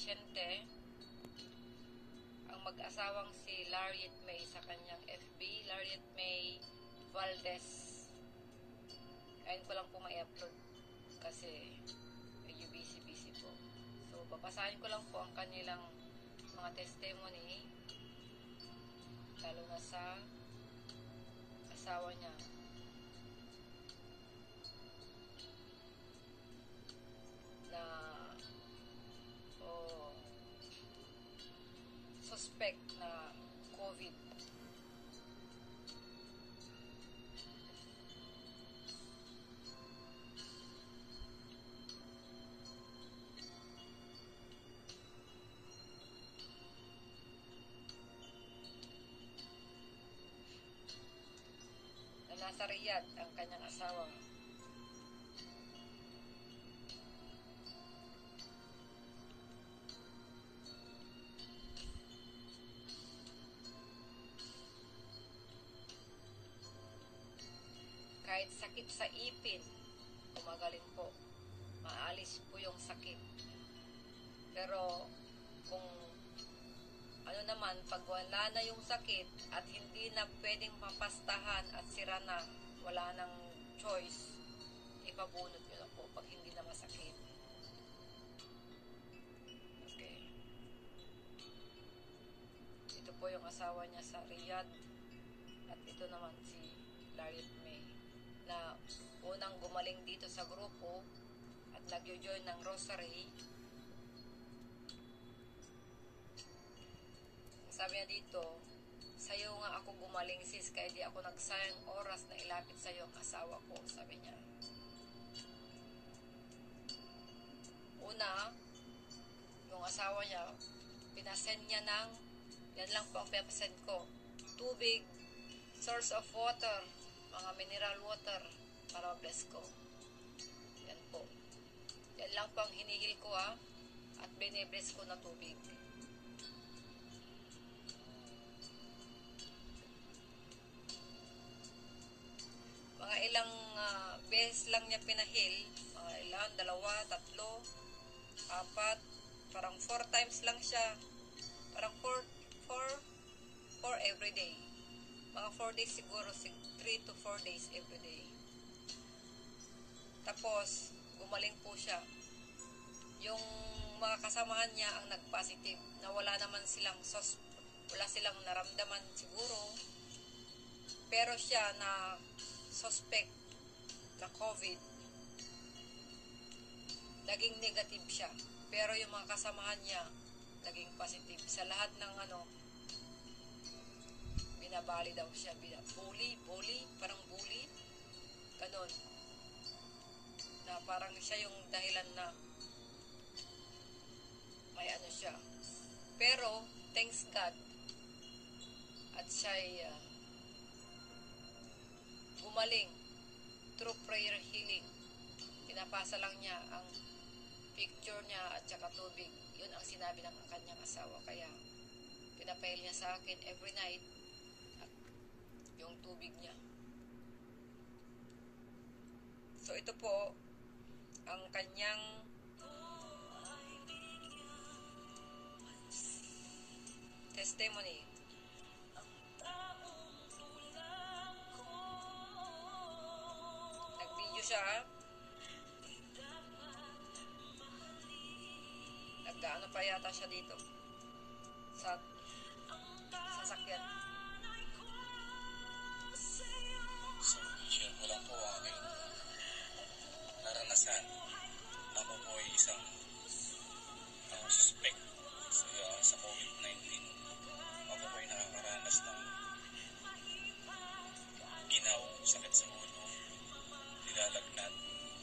pasyente, ang mag-asawang si Lariet May sa kanyang FB, Lariet May Valdez. Kain ko lang po ma-upload kasi medyo busy po. So, babasahin ko lang po ang kanilang mga testimony, lalo na sa asawa niya. Na suspect na COVID. Na nasa Riyadh ang kanyang asawa. Kahit sakit sa ipin, gumagaling po. Maalis po yung sakit. Pero, kung ano naman, pag wala na yung sakit at hindi na pwedeng mapastahan at sira na, wala nang choice, ipabunot nyo lang po pag hindi na masakit. Okay. Ito po yung asawa niya sa Riyadh. At ito naman si Lariet May, na unang gumaling dito sa grupo at nag-join ng Rosary. Sabi niya dito, sa'yo nga ako gumaling sis, kaya di ako nagsayang oras na ilapit sa'yo ang asawa ko, sabi niya. Una, yung asawa niya, pinasend niya ng, yan lang po ang pinasend ko, tubig, source of water, mga mineral water, para bless ko. Yan po. Yan lang po ang hinihil ko at binibless ko na tubig. Mga ilang beses lang niya pinahil, mga ilang, 2, 3, 4, parang 4 times lang siya, parang 4 every day. Mga 4 days siguro, 3 to 4 days every day. Tapos, gumaling po siya. Yung mga kasamahan niya ang nag-positive, na wala naman silang wala silang naramdaman siguro. Pero siya na suspect na COVID, naging negative siya. Pero yung mga kasamahan niya, naging positive. Sa lahat ng binabali daw siya, bully, parang bully, ganon, na parang siya yung dahilan na may siya. Pero thanks God, at siya gumaling through prayer healing. Pinapasa lang niya ang picture niya at saka tubig. Yun ang sinabi ng kanyang asawa, kaya pinapail niya sa akin every night yung tubig niya. So ito po ang kanyang testimony. Nag-video siya. Nag-ano pa yata siya dito sa sasakyan. So, share ko lang po ang aking naranasan. Ako po ay isang suspect sa COVID-19. Ako po ay nakakaranas ng ginaw, sakit sa ulo, nilalagnat.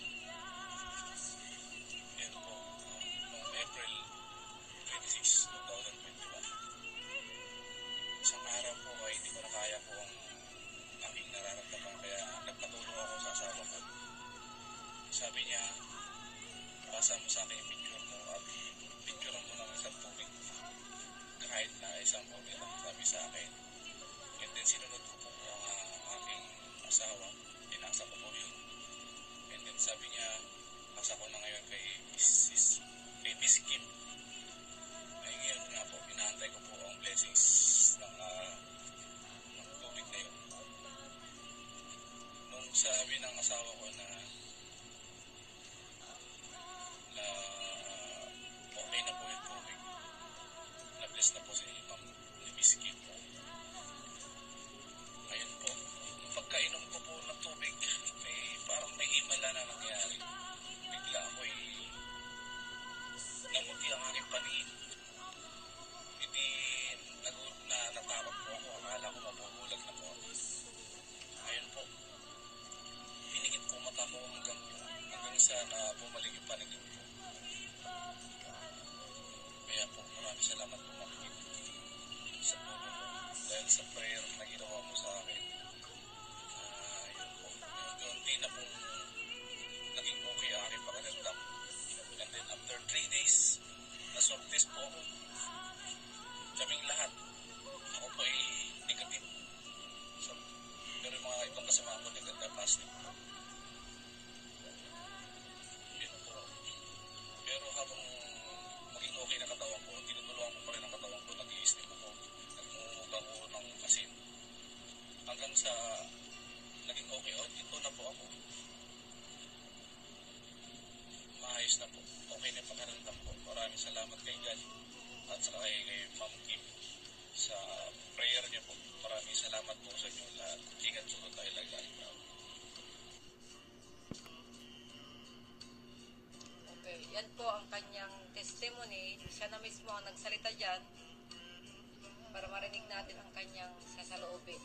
Yan po, noong April 26, 2021. Isang araw po ay hindi ko na kaya po ang aking nararamdaman, kaya nagpatulong ako sa asawa ko. Sabi niya, pasa mo sa akin yung picture mo at picture mo ng isang tubig. Kahit na isang tubig lang, sabi sa akin. And then sinunod ko po ang aking asawa, pinasa ko po yun. And then sabi niya, pasa ko na ngayon kay Miss Kim. Yan po ang kanyang testimony. Siya na mismo ang nagsalita dyan para marinig natin ang kanyang sasaloobin.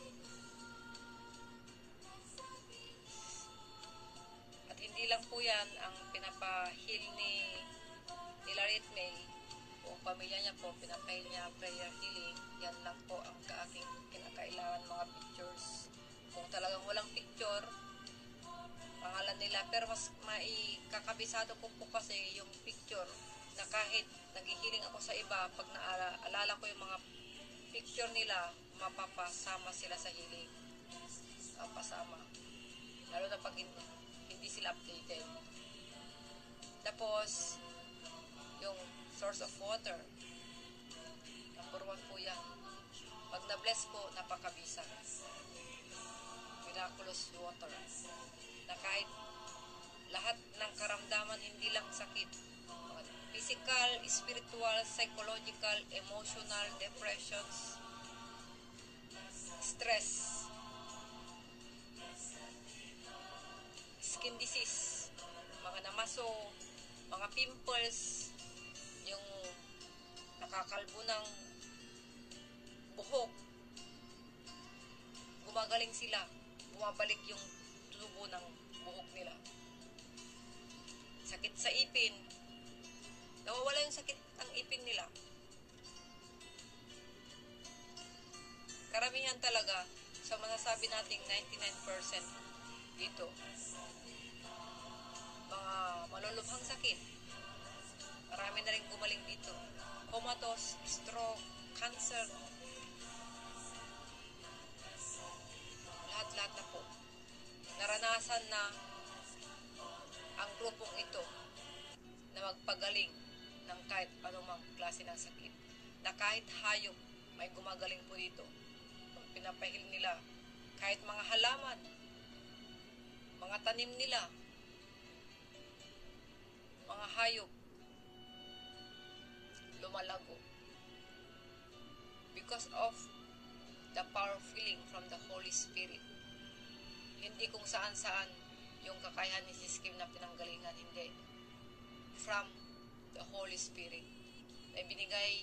At hindi lang po yan ang pinapahil ni Larriet May. Buong pamilya niya po, pinapahil niya prayer healing. Yan lang po ang aking kinakailangan mga pictures. Kung talagang walang picture, pangalan nila. Pero mas maikakabisado ko po kasi yung picture na kahit naghihiling ako sa iba, pag naalala ko yung mga picture nila, mapapasama sila sa healing. Mapasama. Lalo na pag hindi sila updated. Tapos, yung source of water. Number 1 po yan. Pag na-bless po, napakabisa. Miraculous water. Na kahit lahat ng karamdaman, hindi lang sakit. Physical, spiritual, psychological, emotional, depressions, stress, skin disease, mga namaso, mga pimples, yung nakakalbo ng buhok, gumagaling sila, bumabalik yung tubo ng buhok nila. Sakit sa ipin, nawawala yung sakit ng ipin nila. Karamihan talaga sa masasabi nating 99% dito, mga malulubhang sakit, marami na rin gumaling dito. Comatose, stroke, cancer, lahat-lahat na po. Naranasan na ang grupong ito na magpagaling ng kahit anumang klase ng sakit. Na kahit hayop, may gumagaling po dito. Pag pinapahil nila, kahit mga halaman, mga tanim nila, mga hayop, lumalago. Because of the power feeling from the Holy Spirit. Hindi kung saan-saan yung kakayahan ni Sis Kim na pinanggalingan, hindi. From the Holy Spirit. Ay binigay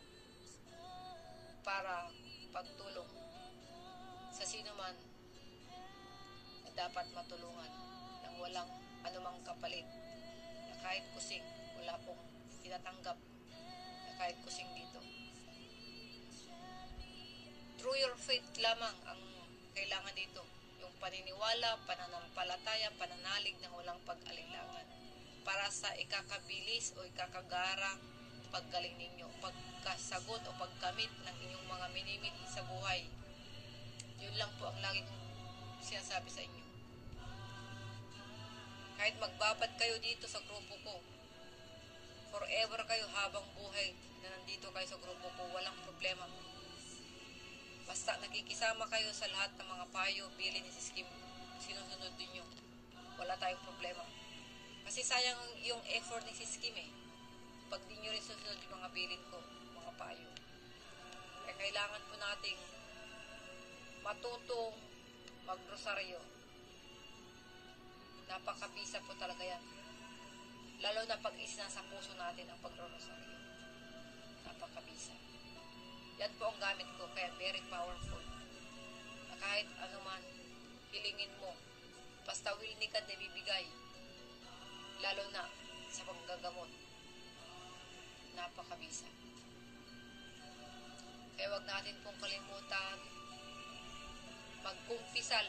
para pagtulong sa sino man na dapat matulungan ng walang anumang kapalit. Na kahit kusing, wala pong tinatanggap na kahit kusing dito. Through your faith lamang ang kailangan dito. Yung paniniwala, pananampalataya, pananalig na walang pag-alinlangan. Para sa ikakabilis o ikakagara paggaling ninyo, pagkasagot o pagkamit ng inyong mga minimit sa buhay. Yun lang po ang lagi kong sinasabi sa inyo. Kahit magbabad kayo dito sa grupo ko, forever kayo habang buhay na nandito kayo sa grupo ko, walang problema. Basta nakikisama kayo sa lahat ng mga payo, bilin ni Sis Kim, sinusunod ninyo. Wala tayong problema. Kasi sayang yung effort ni Sis Kim eh. Pag di nyo rin susunod yung mga bilin ko, mga payo. Kaya kailangan po nating matutong magrosaryo. Napakabisa po talaga yan. Lalo na pag isinasa puso natin ang pagrosaryo. Napakabisa. Yan po ang gamit ko, kaya very powerful. Na kahit anuman, hilingin mo. Basta will ni God na bibigay. Lalo na sa panggagamot. Napakabisa. Kaya wag natin pong kalimutan magkumpisal.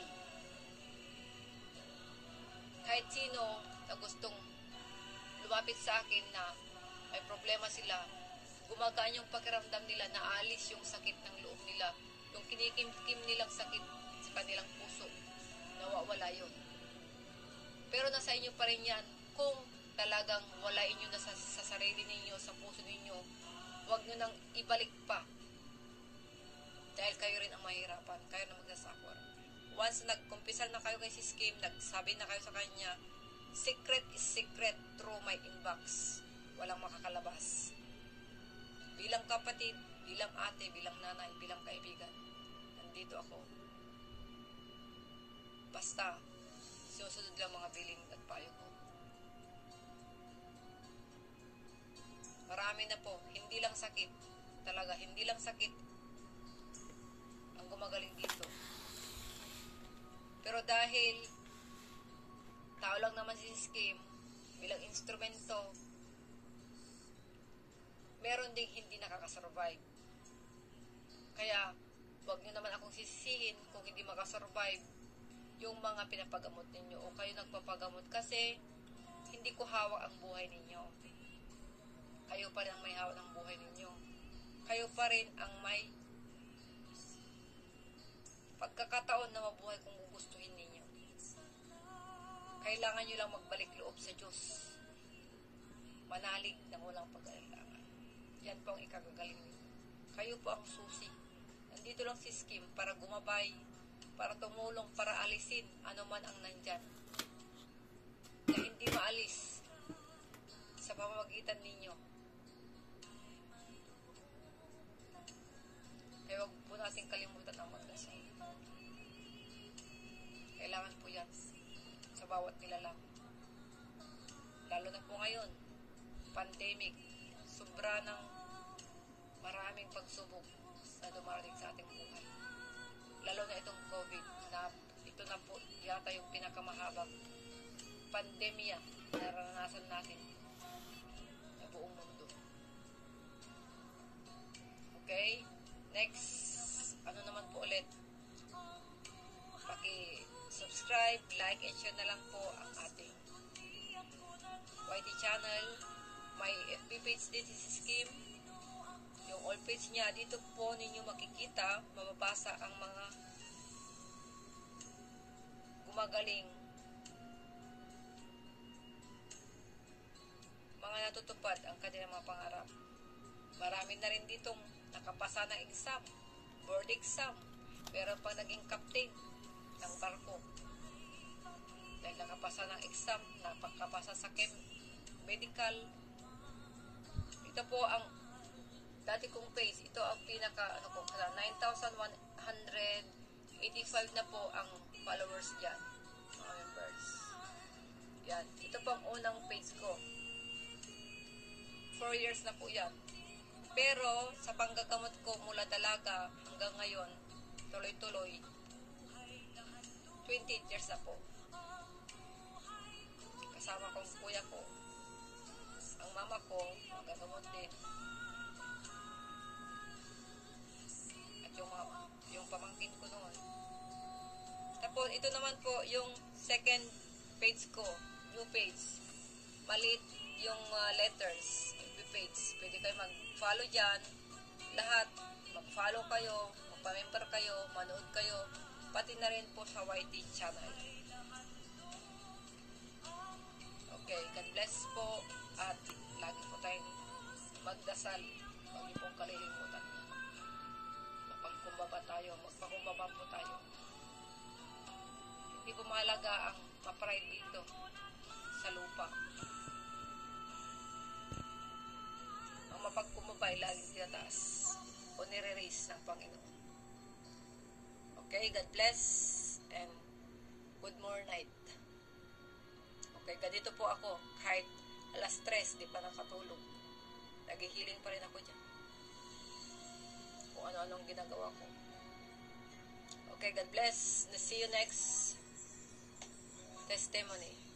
Kahit sino na gustong lumapit sa akin na may problema sila, gumagaan yung pakiramdam nila, naalis yung sakit ng loob nila, yung kinikim-kim nilang sakit sa kanilang puso, nawawala yun. Pero nasa inyo pa rin yan. Kung talagang walain nyo na sa sarili ninyo, sa puso ninyo, huwag nyo nang ibalik pa. Dahil kayo rin ang mahirapan, kayo na magsasuffer. Once nagkumpisal na kayo kay Sis Kim, nagsabi na kayo sa kanya, secret is secret through my inbox. Walang makakalabas. Bilang kapatid, bilang ate, bilang nanay, bilang kaibigan, nandito ako. Basta, susunod lang mga bilin at payo ko. marami na po, hindi lang sakit. Talaga, hindi lang sakit ang gumagaling dito. Pero dahil tao lang naman si Skim, bilang instrumento, meron ding hindi nakakasurvive. Kaya, wag nyo naman akong sisisihin kung hindi makasurvive yung mga pinapagamot ninyo o kayo nagpapagamot kasi hindi ko hawak ang buhay ninyo. Kayo pa rin ang may hawak ng buhay ninyo. Kayo pa rin ang may pagkakataon na mabuhay kung gugustuhin ninyo. Kailangan nyo lang magbalik loob sa Diyos. Manalig ng walang pag-aalangan. Yan po ang ikagagaling ninyo. Kayo po ang susi. Nandito lang si Skim para gumabay, para tumulong, para alisin anuman ang nandyan na hindi maalis sa pamamagitan ninyo. Kaya huwag po natin kalimutan ang magdasal. Kailangan po yan sa bawat nilalang. Lalo na po ngayon, pandemic, sobra ng maraming pagsubok na dumarating sa ating buhay. Lalo na itong COVID, na ito na po yata yung pinakamahabang pandemya na naranasan natin sa buong mundo. Okay? Next, ano naman po ulit? Paki-subscribe, like, and share na lang po ang ating YT channel. May FB page din si Skim. Yung all page niya, dito po ninyo makikita, mababasa ang mga gumagaling, mga natutupad ang kanilang mga pangarap. Marami na rin ditong nakapasa ng exam, board exam, pero pag naging captain ng barko, dahil nakapasa ng exam, nakapasa sa medical. Ito po ang dati kong page. Ito ang pinaka 9,185 na po ang followers dyan, mga members. Yan, ito po ang unang page ko. 4 years na po yan. Pero sa panggagamot ko mula dalaga hanggang ngayon, tuloy-tuloy, 28 years na po. Kasama kong kuya ko, ang mama ko, magagamot din. At yung pamangkin ko noon. Tapos ito naman po yung second page ko, new page. Maliit yung letters, FB page. Pwede kayo mag-follow dyan. Lahat, mag-follow kayo, magpa-member kayo, manood kayo, pati na rin po sa YT channel. Okay, God bless po at lagi po tayong magdasal. Huwag niyo pong kalilimutan. Mapagkumbaba tayo, magpakumbaba po tayo. Hindi po mahalaga ang ma-pride dito sa lupa. Ang mapagkumbaba ay laging tinataas o nire-raise ng Panginoon. Okay, God bless and good more night. Okay, ganito po ako kahit alas 3, di pa nakatulog. Nag-healing pa rin ako dyan. Kung ano-anong ginagawa ko. Okay, God bless. See you next testimony.